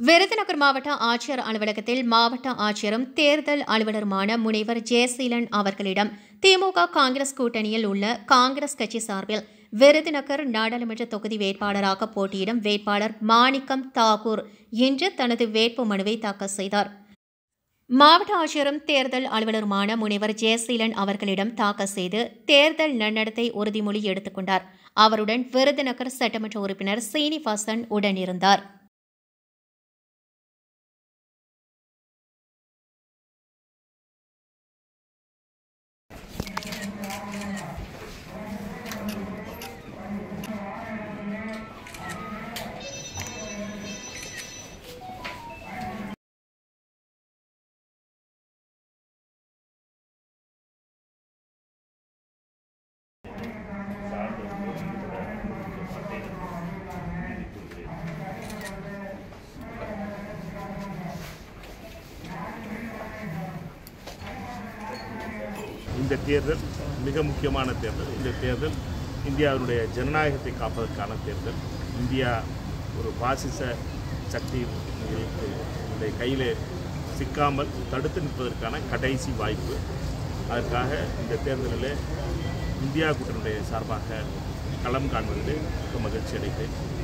விருதுநகர் மாவட்ட ஆட்சியர் அலுவலகத்தில் மாவட்ட ஆட்சியரும் தேர்தல் அலுவலருமான முனைவர் ஜெயசீலன் அவர்களிடம் திமுக காங்கிரஸ் கூட்டணியில் உள்ள காங்கிரஸ் கட்சி சார்பில் விருதுநகர் நாடாளுமன்ற தொகுதி வேட்பாளராக போட்டியிடும் வேட்பாளர் மாணிக்கம் தாகூர் இன்று தனது வேட்பு மனுவை தாக்கல் செய்தார். மாவட்ட ஆட்சியரும் தேர்தல் அலுவலருமான முனைவர் ஜெயசீலன் அவர்களிடம் தாக்கல் செய்து தேர்தல் நன்னடத்தை உறுதிமொழி எடுத்துக் கொண்டார். அவருடன் விருதுநகர் சட்டமன்ற உறுப்பினர் சீனிவாசன் உடனிருந்தார். இந்த தேர்தல் மிக முக்கியமான தேர்தல். இந்த தேர்தல் இந்தியாவுடைய ஜனநாயகத்தை காப்பதற்கான தேர்தல். இந்தியா ஒரு பாசிச சக்தி கையில் சிக்காமல் தடுத்து நிற்பதற்கான கடைசி வாய்ப்பு. அதற்காக இந்த தேர்தலில் இந்தியா கூட்டணியுடைய சார்பாக களம் காண்பதில் மிக மகிழ்ச்சி அடைகிறேன்.